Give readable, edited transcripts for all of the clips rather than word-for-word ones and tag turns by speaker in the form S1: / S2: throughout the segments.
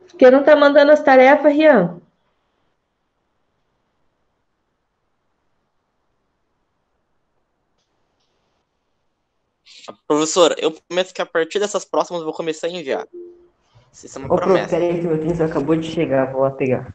S1: Porque não tá mandando as tarefas, Rian?
S2: Professora, eu prometo que a partir dessas próximas eu vou começar a enviar. Isso é uma
S3: Ô, prof,
S2: promessa.
S3: peraí que meu tênis acabou de chegar, vou lá pegar.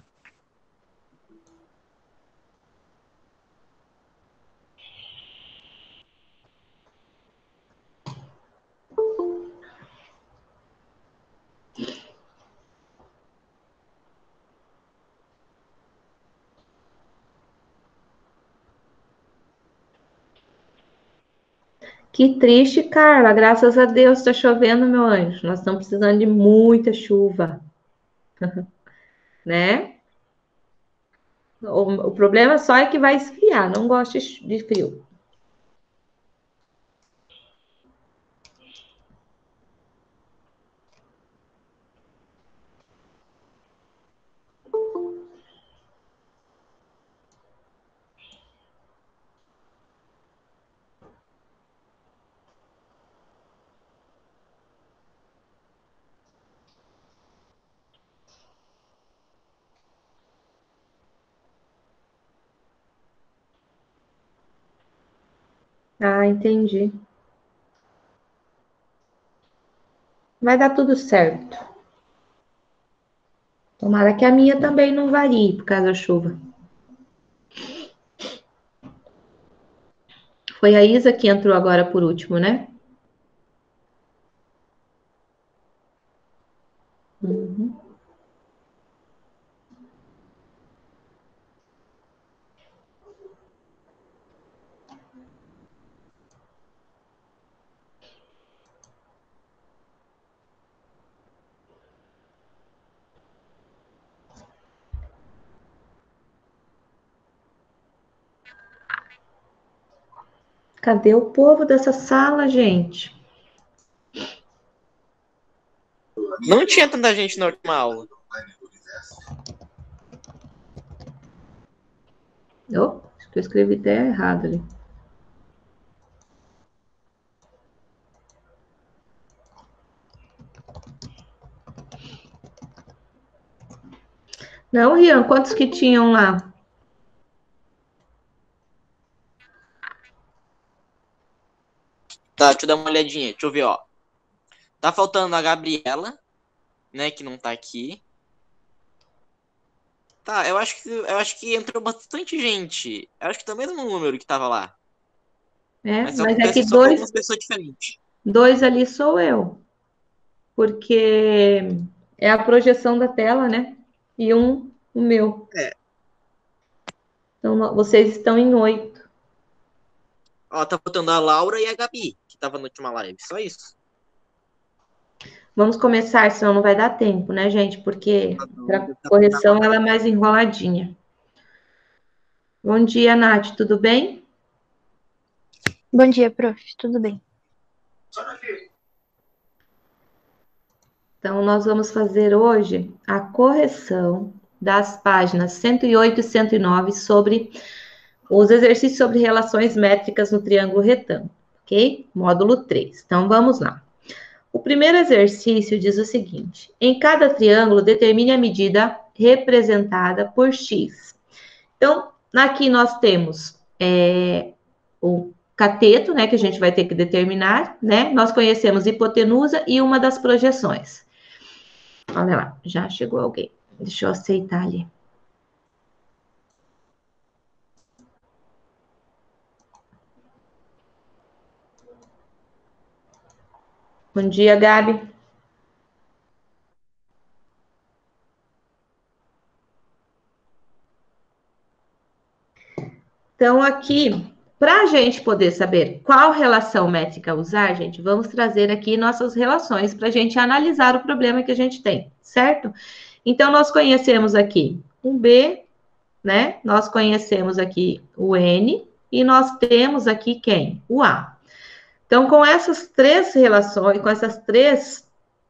S1: Que triste, Carla. Graças a Deus tá chovendo, meu anjo. Nós estamos precisando de muita chuva, né? O problema só é que vai esfriar. Não gosto de frio. Ah, entendi. Vai dar tudo certo. Tomara que a minha também não varie por causa da chuva. Foi a Isa que entrou agora por último, né? Uhum. Cadê o povo dessa sala, gente?
S2: Não tinha tanta gente na última aula.
S1: Oh, acho que eu escrevi até errado ali. Não, Rian, quantos que tinham lá?
S2: Tá, deixa eu dar uma olhadinha. Deixa eu ver, ó. Tá faltando a Gabriela, né, que não tá aqui. Tá, eu acho que entrou bastante gente. Eu acho que tá o mesmo número que tava lá.
S1: É,
S2: Mas
S1: mas é que
S2: só com algumas pessoas diferentes.
S1: dois ali sou eu, porque é a projeção da tela, né? E o meu.
S2: É.
S1: Então, vocês estão em 8.
S2: Ó, tá faltando a Laura e a Gabi, que tava na última live. Só isso.
S1: Vamos começar, senão não vai dar tempo, né, gente? Porque
S2: Ah, não,
S1: para
S2: deve tá pra
S1: correção
S2: acabar.
S1: ela é mais enroladinha. Bom dia, Nath, tudo bem?
S4: Bom dia, prof. Tudo bem?
S1: Então, nós vamos fazer hoje a correção das páginas 108 e 109 sobre os exercícios sobre relações métricas no triângulo retângulo, ok? Módulo 3. Então, vamos lá. O primeiro exercício diz o seguinte: em cada triângulo, determine a medida representada por x. Então, aqui nós temos o cateto, né, que a gente vai ter que determinar, né? Nós conhecemos hipotenusa e uma das projeções. Olha lá, já chegou alguém. Deixa eu aceitar ali. Bom dia, Gabi. Então, aqui, para a gente poder saber qual relação métrica usar, gente, vamos trazer aqui nossas relações para a gente analisar o problema que a gente tem, certo? Então, nós conhecemos aqui um B, né? Nós conhecemos aqui o N e nós temos aqui quem? O A. Então, com essas três relações, com essas três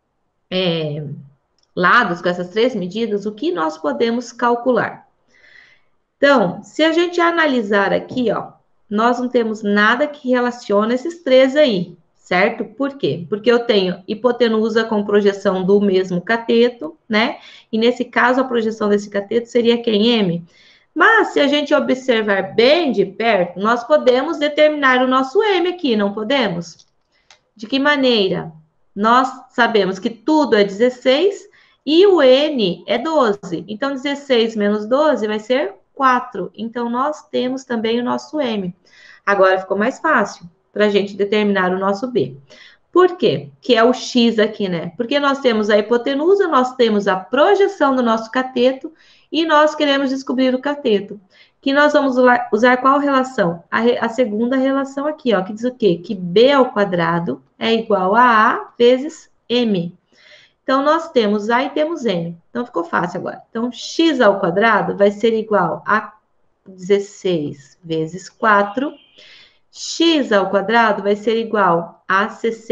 S1: lados, com essas três medidas, o que nós podemos calcular? Então, se a gente analisar aqui, ó, nós não temos nada que relaciona esses três aí, certo? Por quê? Porque eu tenho hipotenusa com projeção do mesmo cateto, né? E nesse caso, a projeção desse cateto seria quem? M. Mas, se a gente observar bem de perto, nós podemos determinar o nosso M aqui, não podemos? De que maneira? Nós sabemos que tudo é 16 e o N é 12. Então, 16 menos 12 vai ser 4. Então, nós temos também o nosso M. Agora ficou mais fácil para a gente determinar o nosso B. Por quê? Que é o X aqui, né? Porque nós temos a hipotenusa, nós temos a projeção do nosso cateto e nós queremos descobrir o cateto. Que nós vamos usar qual relação? A segunda relação aqui, ó, que diz o quê? Que B ao quadrado é igual a A vezes M. Então, nós temos A e temos M. Então, ficou fácil agora. Então, X ao quadrado vai ser igual a 16 vezes 4. X ao quadrado vai ser igual a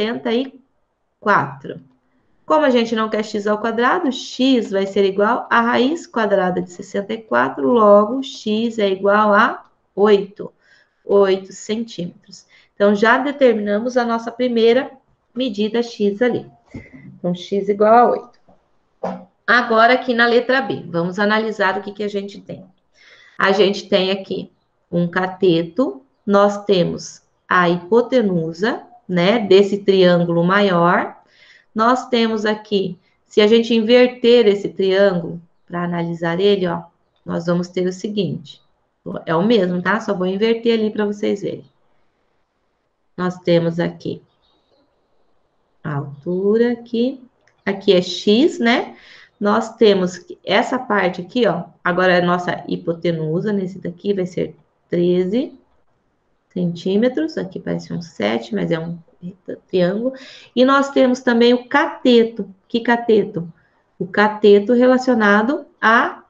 S1: 64. Como a gente não quer x ao quadrado, x vai ser igual a raiz quadrada de 64, logo x é igual a 8 centímetros. Então, já determinamos a nossa primeira medida x ali. Então, x igual a 8. Agora, aqui na letra B, vamos analisar o que a gente tem. A gente tem aqui um cateto, nós temos a hipotenusa, né, desse triângulo maior. Nós temos aqui, se a gente inverter esse triângulo, para analisar ele, ó, nós vamos ter o seguinte. É o mesmo, tá? Só vou inverter ali para vocês verem. Nós temos aqui a altura aqui. Aqui é x, né? Nós temos essa parte aqui, ó. Agora a nossa hipotenusa, nesse daqui vai ser 13 centímetros. Aqui parece um 7, mas é um triângulo. E nós temos também o cateto. Que cateto? O cateto relacionado à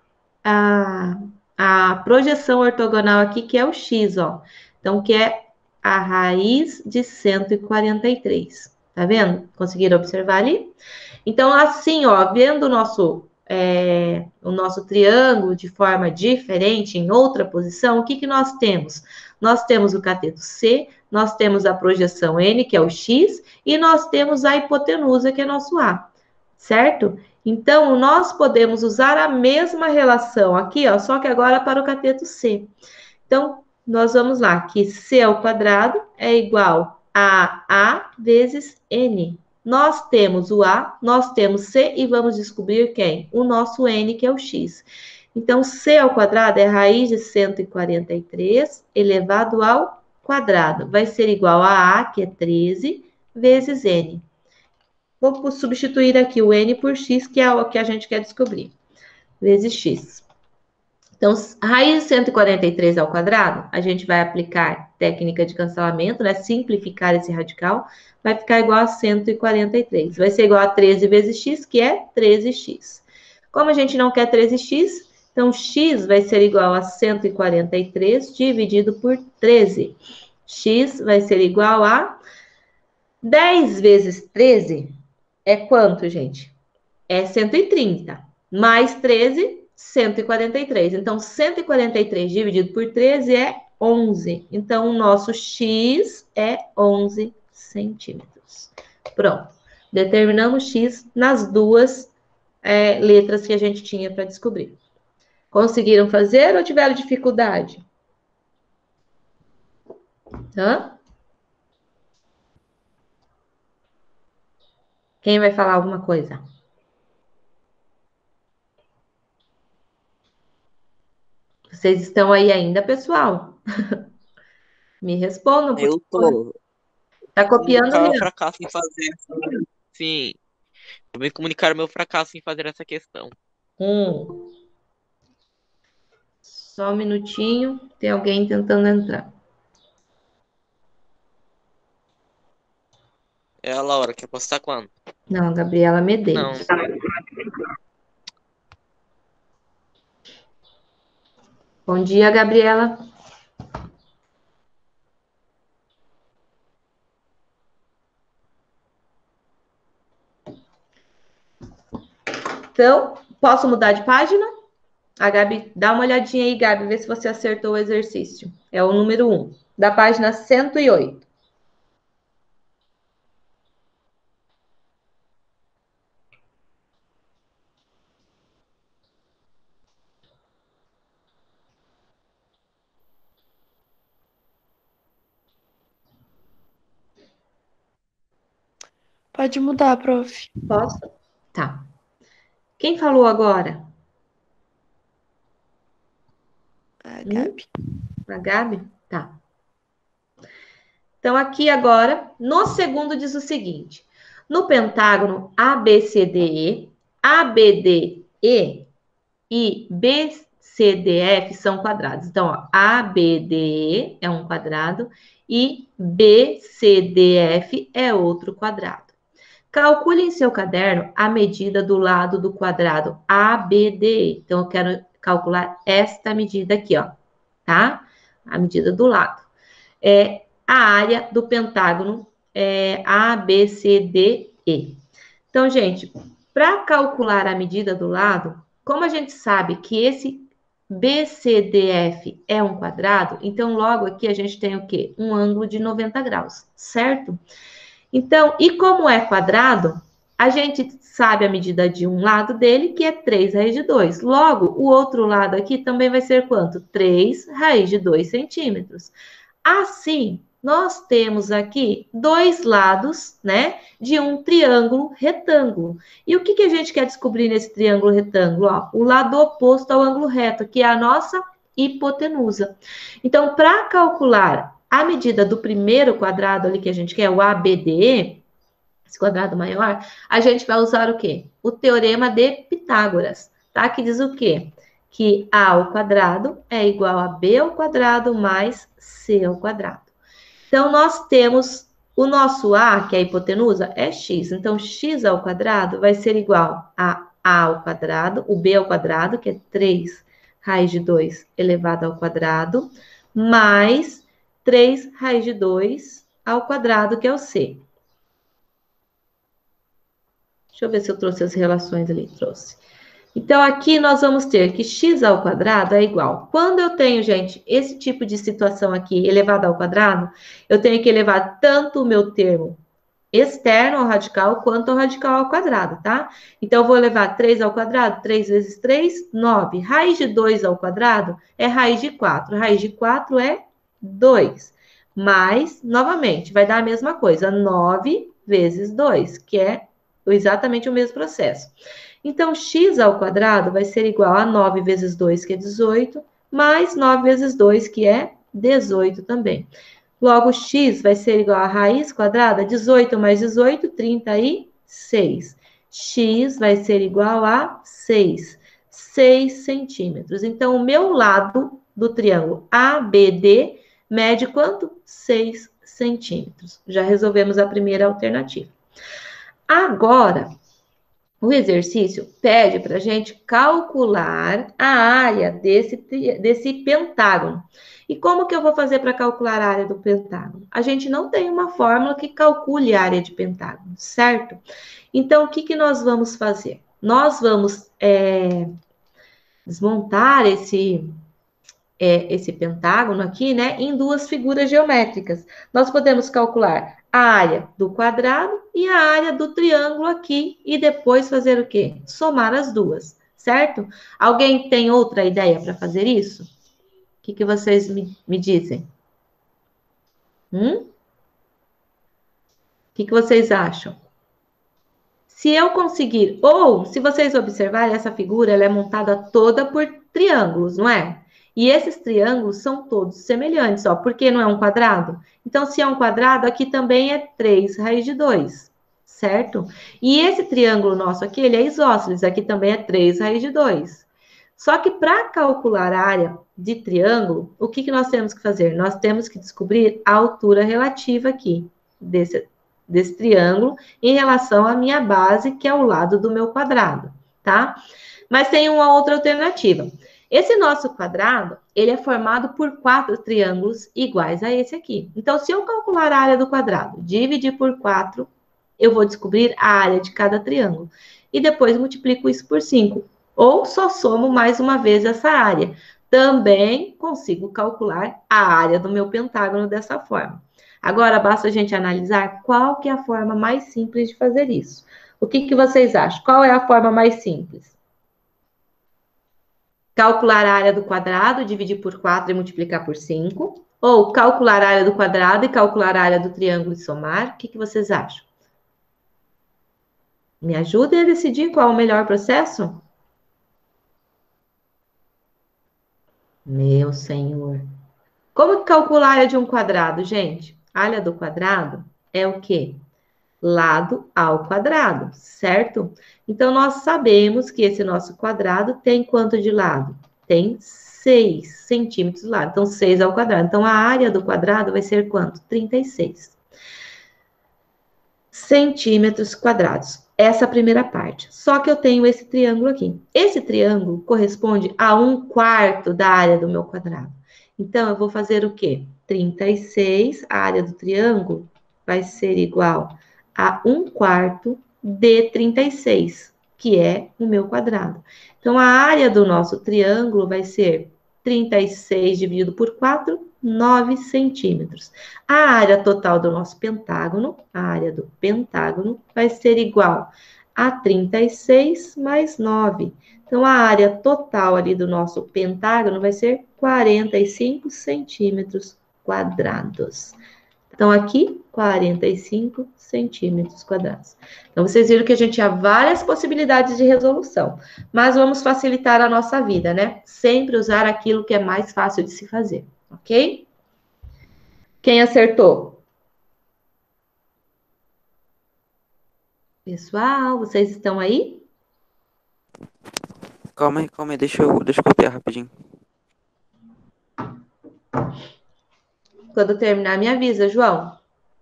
S1: projeção ortogonal aqui, que é o x, ó. Então, que é a raiz de 143. Tá vendo? Conseguiram observar ali? Então, assim, ó, vendo o nosso triângulo de forma diferente, em outra posição, o que nós temos? Nós temos o cateto C, nós temos a projeção N, que é o X, e nós temos a hipotenusa, que é nosso A, certo? Então, nós podemos usar a mesma relação aqui, ó, só que agora para o cateto C. Então, nós vamos lá, que C ao quadrado é igual a A vezes N. Nós temos o A, nós temos C e vamos descobrir quem? O nosso N, que é o X. Então, C ao quadrado é raiz de 143 elevado ao quadrado. Vai ser igual a A, que é 13, vezes N. Vou substituir aqui o N por X, que é o que a gente quer descobrir. Vezes X. Então, raiz de 143 ao quadrado, a gente vai aplicar técnica de cancelamento, né? Simplificar esse radical, vai ficar igual a 143. Vai ser igual a 13 vezes x, que é 13x. Como a gente não quer 13x, então x vai ser igual a 143 dividido por 13. X vai ser igual a 10 vezes 13 é quanto, gente? É 130. Mais 13, 143. Então, 143 dividido por 13 é 11. Então, o nosso x é 11 centímetros. Pronto. Determinamos x nas duas letras que a gente tinha para descobrir. Conseguiram fazer ou tiveram dificuldade? Hã? Quem vai falar alguma coisa? Vocês estão aí ainda, pessoal? Me respondam.
S2: Eu tô.
S1: Tá copiando,
S2: Comunicar meu
S1: Renan?
S2: fracasso em fazer essa. Sim. Eu vim comunicar meu fracasso em fazer essa questão.
S1: Só um minutinho. Tem alguém tentando entrar.
S2: É a Laura, quer postar quando?
S1: Não, Gabriela
S2: Não.
S1: Medeiros. Bom dia, Gabriela. Então, posso mudar de página? A Gabi, dá uma olhadinha aí, Gabi, vê se você acertou o exercício. É o número 1, da página 108.
S4: Pode mudar, prof.
S1: Posso? Tá. Quem falou agora?
S4: A Gabi.
S1: A Gabi? Tá. Então, aqui agora, no segundo diz o seguinte. No pentágono ABCDE, ABDE e BCDF são quadrados. Então, ó, ABDE é um quadrado e BCDF é outro quadrado. Calcule em seu caderno a medida do lado do quadrado ABDE. Então, eu quero calcular esta medida aqui, ó, tá? A medida do lado. É a área do pentágono ABCDE. Então, gente, para calcular a medida do lado, como a gente sabe que esse BCDF é um quadrado, então logo aqui a gente tem o quê? Um ângulo de 90 graus, certo? Então, e como é quadrado, a gente sabe a medida de um lado dele, que é 3 raiz de 2. Logo, o outro lado aqui também vai ser quanto? 3 raiz de 2 centímetros. Assim, nós temos aqui dois lados, né, de um triângulo retângulo. E o que a gente quer descobrir nesse triângulo retângulo? Ó, o lado oposto ao ângulo reto, que é a nossa hipotenusa. Então, para calcular a medida do primeiro quadrado ali que a gente quer, o ABDE, esse quadrado maior, a gente vai usar o quê? O teorema de Pitágoras, tá? Que diz o quê? Que A ao quadrado é igual a B ao quadrado mais C ao quadrado. Então, nós temos o nosso A, que é a hipotenusa, é x. Então, x ao quadrado vai ser igual a A ao quadrado, o B ao quadrado, que é 3 raiz de 2 elevado ao quadrado, mais 3 raiz de 2 ao quadrado, que é o C. Deixa eu ver se eu trouxe as relações ali. Trouxe. Então, aqui nós vamos ter que x ao quadrado é igual. Quando eu tenho, gente, esse tipo de situação aqui elevado ao quadrado, eu tenho que elevar tanto o meu termo externo ao radical, quanto ao radical ao quadrado, tá? Então, eu vou levar 3 ao quadrado, 3 vezes 3, 9. Raiz de 2 ao quadrado é raiz de 4. Raiz de 4 é 2. Mas, novamente, vai dar a mesma coisa, 9 vezes 2, que é exatamente o mesmo processo. Então, x ao quadrado vai ser igual a 9 vezes 2, que é 18, mais 9 vezes 2, que é 18 também. Logo, x vai ser igual a raiz quadrada, 18 mais 18, 36. X vai ser igual a 6 centímetros. Então, o meu lado do triângulo ABD mede quanto? 6 centímetros. Já resolvemos a primeira alternativa. Agora, o exercício pede para a gente calcular a área desse pentágono. E como que eu vou fazer para calcular a área do pentágono? A gente não tem uma fórmula que calcule a área de pentágono, certo? Então, o que nós vamos fazer? Nós vamos desmontar esse pentágono aqui, né, em duas figuras geométricas. Nós podemos calcular a área do quadrado e a área do triângulo aqui, e depois fazer o quê? Somar as duas, certo? Alguém tem outra ideia para fazer isso? O que vocês me dizem? O que vocês acham? Se eu conseguir, ou se vocês observarem, essa figura ela é montada toda por triângulos, não é? E esses triângulos são todos semelhantes, ó, porque não é um quadrado? Então, se é um quadrado, aqui também é 3 raiz de 2, certo? E esse triângulo nosso aqui, ele é isósceles, aqui também é 3 raiz de 2. Só que para calcular a área de triângulo, o que nós temos que fazer? Nós temos que descobrir a altura relativa aqui, desse triângulo, em relação à minha base, que é o lado do meu quadrado, tá? Mas tem uma outra alternativa. Esse nosso quadrado, ele é formado por 4 triângulos iguais a esse aqui. Então, se eu calcular a área do quadrado, dividir por 4, eu vou descobrir a área de cada triângulo. E depois multiplico isso por 5. Ou só somo mais uma vez essa área. Também consigo calcular a área do meu pentágono dessa forma. Agora, basta a gente analisar qual que é a forma mais simples de fazer isso. O que vocês acham? Qual é a forma mais simples? Calcular a área do quadrado, dividir por 4 e multiplicar por 5. Ou calcular a área do quadrado e calcular a área do triângulo e somar. O que vocês acham? Me ajudem a decidir qual é o melhor processo? Meu senhor. Como que calcula a área de um quadrado, gente? A área do quadrado é o quê? Lado ao quadrado, certo? Então, nós sabemos que esse nosso quadrado tem quanto de lado? Tem 6 centímetros de lado. Então, 6 ao quadrado. Então, a área do quadrado vai ser quanto? 36 centímetros quadrados. Essa é a primeira parte. Só que eu tenho esse triângulo aqui. Esse triângulo corresponde a 1/4 da área do meu quadrado. Então, eu vou fazer o quê? 36, a área do triângulo vai ser igual a 1/4 de 36, que é o meu quadrado. Então, a área do nosso triângulo vai ser 36 dividido por 4, 9 centímetros. A área total do nosso pentágono, a área do pentágono, vai ser igual a 36 mais 9. Então, a área total ali do nosso pentágono vai ser 45 centímetros quadrados. Então, aqui, 45 centímetros quadrados. Então, vocês viram que a gente tinha várias possibilidades de resolução, mas vamos facilitar a nossa vida, né? Sempre usar aquilo que é mais fácil de se fazer, ok? Quem acertou? Pessoal, vocês estão aí?
S5: Calma aí, deixa eu copiar rapidinho.
S1: Quando terminar, me avisa, João.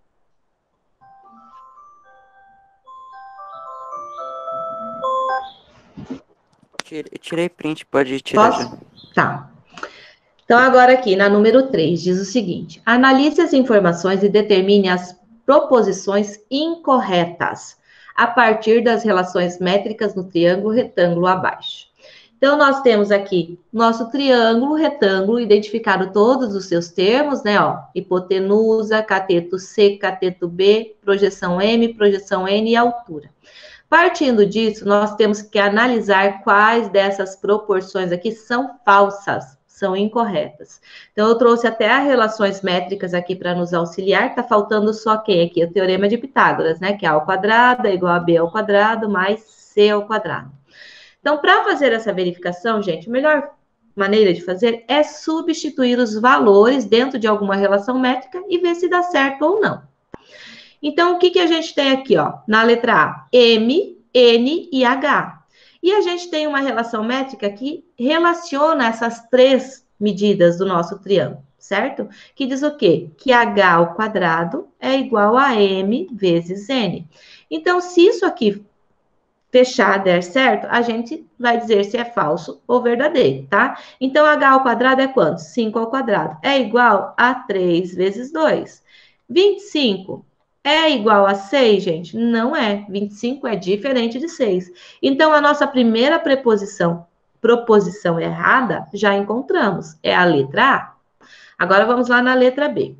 S5: Tirei print, pode tirar já.
S1: Posso? Tá. Então, agora aqui, na número 3, diz o seguinte: analise as informações e determine as proposições incorretas a partir das relações métricas no triângulo retângulo abaixo. Então, nós temos aqui nosso triângulo retângulo, identificado todos os seus termos, né? Ó, hipotenusa, cateto C, cateto B, projeção M, projeção N e altura. Partindo disso, nós temos que analisar quais dessas proporções aqui são falsas, são incorretas. Então, eu trouxe até as relações métricas aqui para nos auxiliar. Tá faltando só quem aqui? O teorema de Pitágoras, né? Que A ao quadrado é igual a B ao quadrado mais C ao quadrado. Então, para fazer essa verificação, gente, a melhor maneira de fazer é substituir os valores dentro de alguma relação métrica e ver se dá certo ou não. Então, o que a gente tem aqui, ó? Na letra A, M, N e H. E a gente tem uma relação métrica que relaciona essas três medidas do nosso triângulo, certo? Que diz o quê? Que H ao quadrado é igual a M vezes N. Então, se isso aqui fechar, der certo, a gente vai dizer se é falso ou verdadeiro, tá? Então, H ao quadrado é quanto? 5 ao quadrado. É igual a 3 vezes 2. 25 é igual a 6, gente? Não é. 25 é diferente de 6. Então, a nossa primeira proposição errada, já encontramos. É a letra A. Agora, vamos lá na letra B.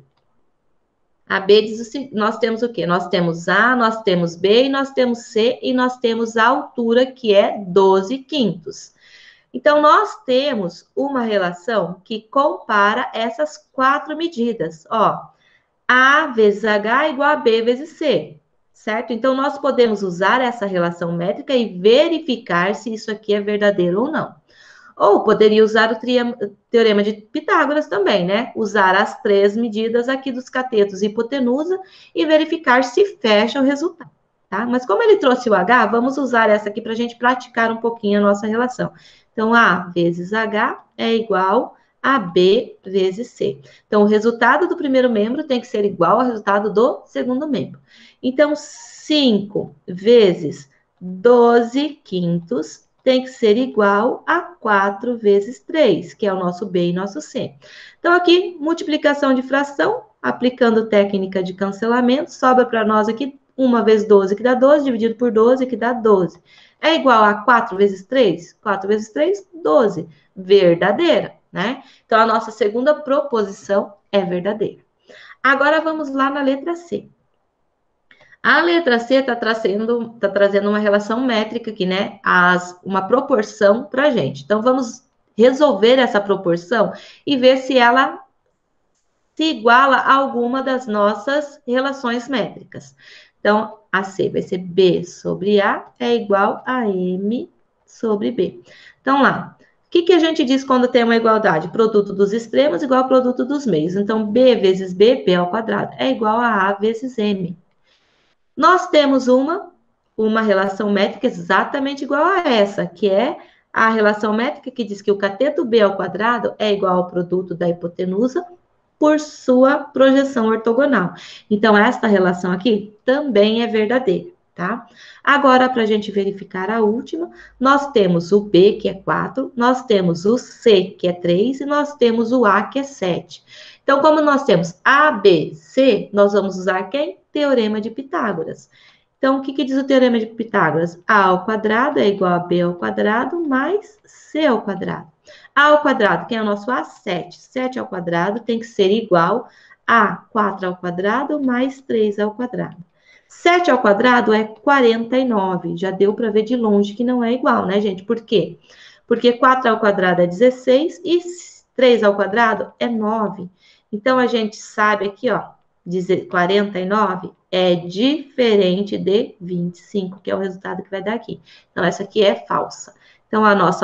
S1: A B diz o seguinte, nós temos o quê? Nós temos A, nós temos B, e nós temos C, e nós temos a altura, que é 12 quintos. Então, nós temos uma relação que compara essas quatro medidas. Ó, A vezes H é igual a B vezes C, certo? Então, nós podemos usar essa relação métrica e verificar se isso aqui é verdadeiro ou não. Ou poderia usar o teorema de Pitágoras também, né? Usar as três medidas aqui dos catetos e hipotenusa e verificar se fecha o resultado, tá? Mas como ele trouxe o H, vamos usar essa aqui para a gente praticar um pouquinho a nossa relação. Então, A vezes H é igual a B vezes C. Então, o resultado do primeiro membro tem que ser igual ao resultado do segundo membro. Então, 5 vezes 12 quintos tem que ser igual a 4 vezes 3, que é o nosso B e nosso C. Então, aqui, multiplicação de fração, aplicando técnica de cancelamento, sobra para nós aqui 1 vezes 12, que dá 12, dividido por 12, que dá 12. É igual a 4 vezes 3? 4 vezes 3, 12. Verdadeira, né? Então, a nossa segunda proposição é verdadeira. Agora, vamos lá na letra C. A letra C está trazendo uma relação métrica aqui, né? Uma proporção para a gente. Então, vamos resolver essa proporção e ver se ela se iguala a alguma das nossas relações métricas. Então, AC vai ser B sobre A é igual a M sobre B. Então, lá, o que a gente diz quando tem uma igualdade? Produto dos extremos igual ao produto dos meios. Então, B vezes B, B ao quadrado, é igual a A vezes M. Nós temos uma relação métrica exatamente igual a essa, que é a relação métrica que diz que o cateto B ao quadrado é igual ao produto da hipotenusa por sua projeção ortogonal. Então, esta relação aqui também é verdadeira, tá? Agora, para a gente verificar a última, nós temos o B, que é 4, nós temos o C, que é 3, e nós temos o A, que é 7. Então, como nós temos A, B, C, nós vamos usar quem? Teorema de Pitágoras. Então, o que diz o Teorema de Pitágoras? A ao quadrado é igual a B ao quadrado mais C ao quadrado. A ao quadrado, quem é o nosso A? 7. 7 ao quadrado tem que ser igual a 4 ao quadrado mais 3 ao quadrado. 7 ao quadrado é 49. Já deu para ver de longe que não é igual, né, gente? Por quê? Porque 4 ao quadrado é 16 e 3 ao quadrado é 9. Então, a gente sabe aqui, ó, 49 é diferente de 25, que é o resultado que vai dar aqui. Então, essa aqui é falsa. Então, a nossa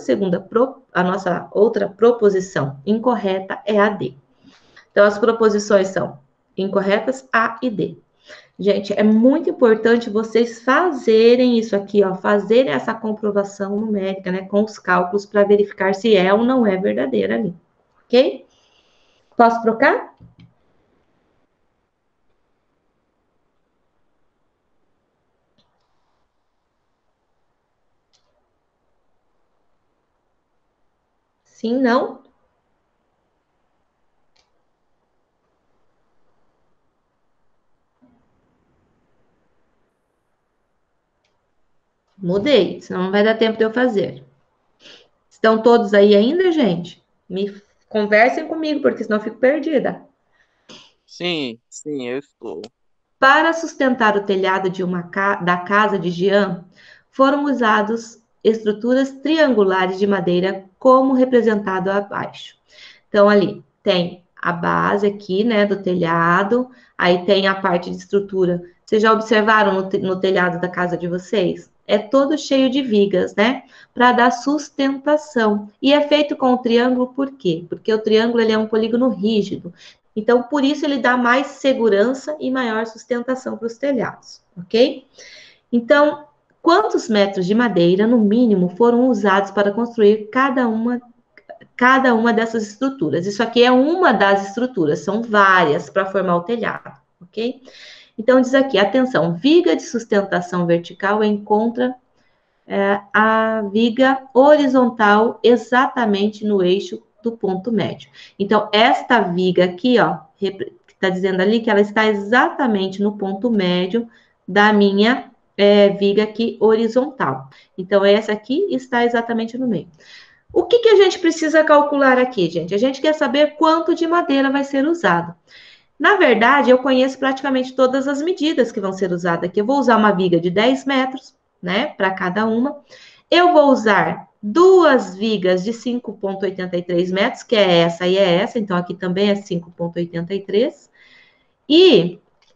S1: outra proposição incorreta é a D. Então, as proposições são incorretas A e D. Gente, é muito importante vocês fazerem isso aqui, ó, fazerem essa comprovação numérica, né, com os cálculos para verificar se é ou não é verdadeira ali, ok? Posso trocar? Sim, não? Mudei, senão não vai dar tempo de eu fazer. Estão todos aí ainda, gente? Me conversem comigo, porque senão eu fico perdida.
S2: Sim, eu estou.
S1: Para sustentar o telhado da casa de Jean, foram usados estruturas triangulares de madeira, como representado abaixo. Então, ali tem a base aqui, né, do telhado, aí tem a parte de estrutura. Vocês já observaram no telhado da casa de vocês? É todo cheio de vigas, né? Para dar sustentação. E é feito com o triângulo por quê? Porque o triângulo ele é um polígono rígido. Então, por isso ele dá mais segurança e maior sustentação para os telhados, ok? Então, quantos metros de madeira, no mínimo, foram usados para construir cada uma dessas estruturas? Isso aqui é uma das estruturas, são várias para formar o telhado, ok? Então, diz aqui, atenção, viga de sustentação vertical encontra a viga horizontal exatamente no eixo do ponto médio. Então, esta viga aqui, ó, que está dizendo ali que ela está exatamente no ponto médio da minha viga aqui horizontal. Então, essa aqui está exatamente no meio. O que a gente precisa calcular aqui, gente? A gente quer saber quanto de madeira vai ser usado. Na verdade, eu conheço praticamente todas as medidas que vão ser usadas aqui. Eu vou usar uma viga de 10 metros, né, para cada uma. Eu vou usar duas vigas de 5,83 metros, que é essa e é essa, então aqui também é 5,83. E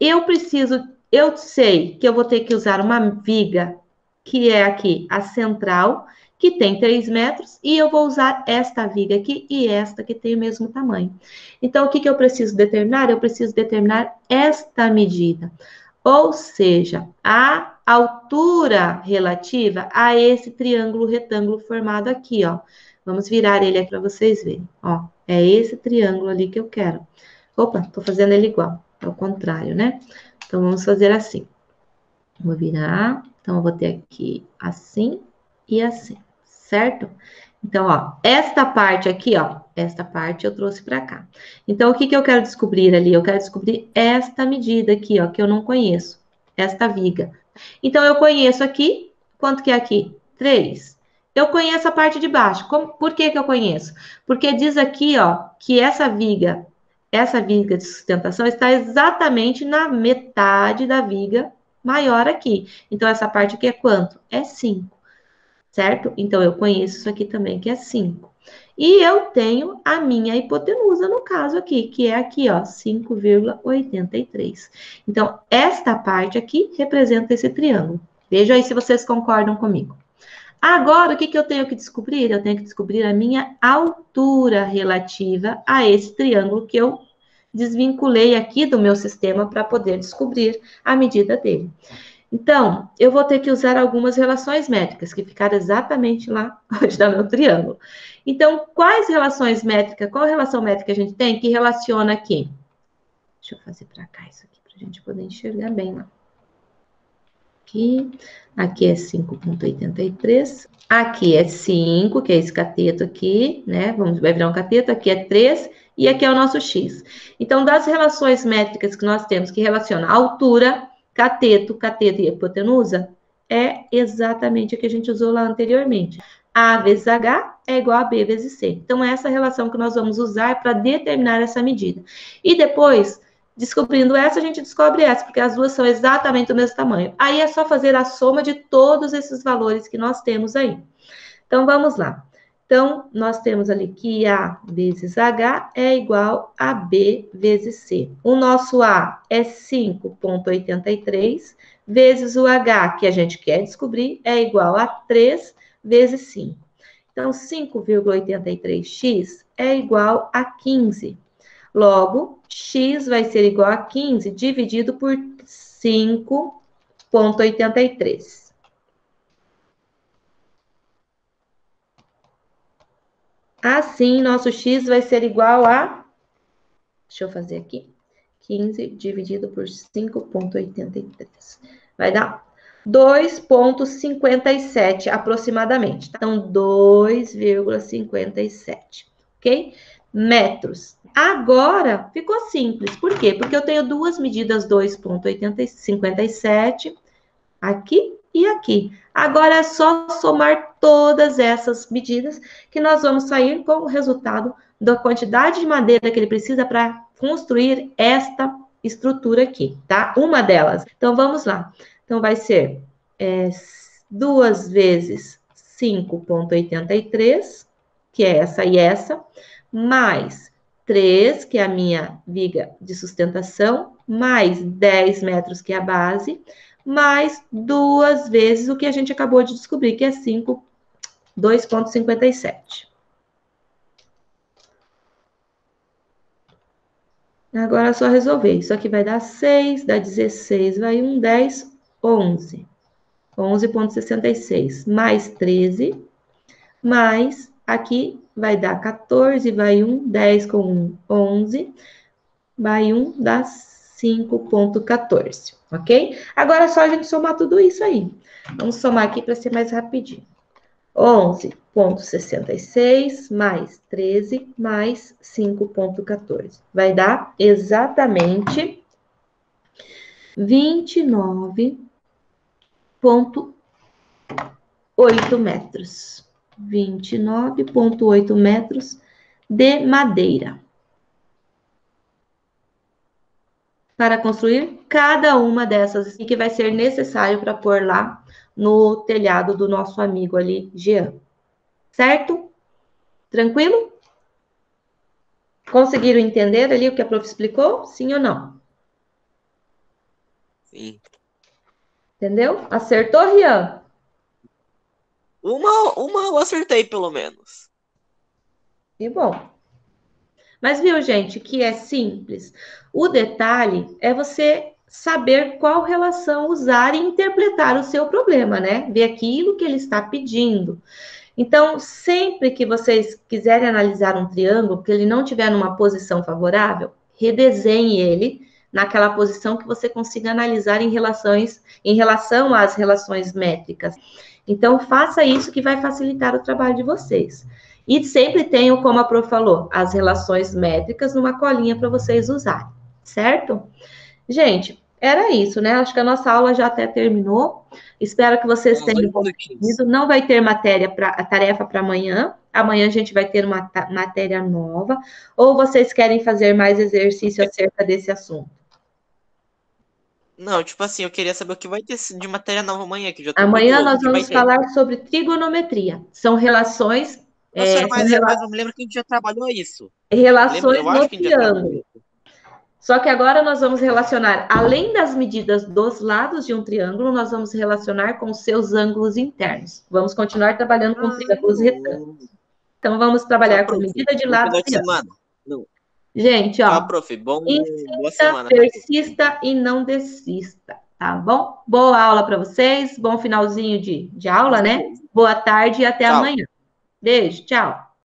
S1: eu sei que eu vou ter que usar uma viga, que é aqui a central, que tem 3 metros, e eu vou usar esta viga aqui e esta que tem o mesmo tamanho. Então, o que eu preciso determinar? Eu preciso determinar esta medida, ou seja, a altura relativa a esse triângulo retângulo formado aqui, ó. Vamos virar ele aqui para vocês verem, ó. É esse triângulo ali que eu quero. Opa, tô fazendo ele igual, ao contrário, né? Então, vamos fazer assim. Vou virar, então eu vou ter aqui assim e assim, certo? Então, ó, esta parte aqui, ó, esta parte eu trouxe para cá. Então, o que eu quero descobrir ali? Eu quero descobrir esta medida aqui, ó, que eu não conheço, esta viga. Então, eu conheço aqui, quanto que é aqui? 3. Eu conheço a parte de baixo. Por que eu conheço? Porque diz aqui, ó, que essa viga de sustentação está exatamente na metade da viga maior aqui. Então, essa parte aqui é quanto? É 5. Certo? Então, eu conheço isso aqui também, que é 5. E eu tenho a minha hipotenusa no caso aqui, que é aqui, ó, 5,83. Então, esta parte aqui representa esse triângulo. Veja aí se vocês concordam comigo. Agora, o que eu tenho que descobrir? Eu tenho que descobrir a minha altura relativa a esse triângulo que eu desvinculei aqui do meu sistema para poder descobrir a medida dele. Então, eu vou ter que usar algumas relações métricas, que ficaram exatamente lá onde está meu triângulo. Então, quais relações métricas, qual relação métrica a gente tem que relaciona aqui? Deixa eu fazer para cá isso aqui, para a gente poder enxergar bem lá. Aqui é 5,83. Aqui é 5, que é esse cateto aqui, né? Vai virar um cateto. Aqui é 3 e aqui é o nosso x. Então, das relações métricas que nós temos que relacionar altura, cateto e hipotenusa, é exatamente o que a gente usou lá anteriormente. A vezes H é igual a B vezes C. Então, é essa relação que nós vamos usar para determinar essa medida. E depois, descobrindo essa, a gente descobre essa, porque as duas são exatamente do mesmo tamanho. Aí é só fazer a soma de todos esses valores que nós temos aí. Então, vamos lá. Então, nós temos ali que A vezes H é igual a B vezes C. O nosso A é 5,83 vezes o H, que a gente quer descobrir, é igual a 3 vezes 5. Então, 5,83x é igual a 15. Logo, x vai ser igual a 15 dividido por 5,83. Assim, nosso x vai ser igual a... Deixa eu fazer aqui. 15 dividido por 5,83. Vai dar 2,57 aproximadamente. Então, 2,57, ok? Metros. Agora, ficou simples. Por quê? Porque eu tenho duas medidas 2,57 aqui e aqui. Agora é só somar todas essas medidas que nós vamos sair com o resultado da quantidade de madeira que ele precisa para construir esta estrutura aqui, tá? Uma delas. Então, vamos lá. Então, vai ser 2 vezes 5,83, que é essa e essa, mais 3, que é a minha viga de sustentação, mais 10 metros, que é a base, mais 2 vezes o que a gente acabou de descobrir, que é 2,57. Agora é só resolver. Isso aqui vai dar 6, dá 16, vai 1, 10, 11. 11,66. Mais 13, mais aqui vai dar 14, vai 1, 10 com 1, 11, vai 1, dá 5,14, ok? Agora é só a gente somar tudo isso aí. Vamos somar aqui para ser mais rapidinho. 11,66 mais 13 mais 5,14. Vai dar exatamente 29,8 metros. 29,8 metros de madeira. Para construir cada uma dessas e que vai ser necessário para pôr lá no telhado do nosso amigo ali, Jean. Certo? Tranquilo? Conseguiram entender ali o que a prof explicou? Sim ou não?
S2: Sim.
S1: Entendeu? Acertou, Rian?
S2: Uma eu acertei, pelo menos.
S1: Que bom. Mas viu, gente, que é simples. O detalhe é você saber qual relação usar e interpretar o seu problema, né? Ver aquilo que ele está pedindo. Então, sempre que vocês quiserem analisar um triângulo, que ele não estiver numa posição favorável, redesenhe ele naquela posição que você consiga analisar em relação às relações métricas. Então, faça isso que vai facilitar o trabalho de vocês. E sempre tenham, como a prof falou, as relações métricas numa colinha para vocês usarem, certo? Gente, era isso, né? Acho que a nossa aula já até terminou. Espero que vocês tenham entendido. Não vai ter tarefa para amanhã. Amanhã a gente vai ter uma matéria nova. Ou vocês querem fazer mais exercício acerca desse assunto?
S2: Não, tipo assim, eu queria saber o que vai ter de matéria nova amanhã, que eu já tô
S1: Amanhã
S2: curioso,
S1: nós
S2: o que vai
S1: vamos
S2: ter.
S1: falar sobre trigonometria. São relações
S2: Nossa,
S1: São
S2: mas eu me lembro que a gente já trabalhou isso.
S1: relações
S2: Eu acho
S1: no
S2: que a gente já trabalhou
S1: triângulo.
S2: isso.
S1: Só que agora nós vamos relacionar, além das medidas dos lados de um triângulo, nós vamos relacionar com os seus ângulos internos. Vamos continuar trabalhando com triângulos retângulos. Então, vamos
S2: Tchau,
S1: trabalhar com
S2: prof.
S1: medida de
S2: Bom
S1: lados
S2: final de
S1: e ângulos.
S2: semana. Não.
S1: Gente,
S2: Tchau,
S1: ó,
S2: prof. Boa
S1: insista,
S2: semana pra você.
S1: persista e não desista, tá bom? Boa aula para vocês, bom finalzinho de aula, né? Boa tarde e até
S2: Tchau.
S1: amanhã. Beijo, tchau.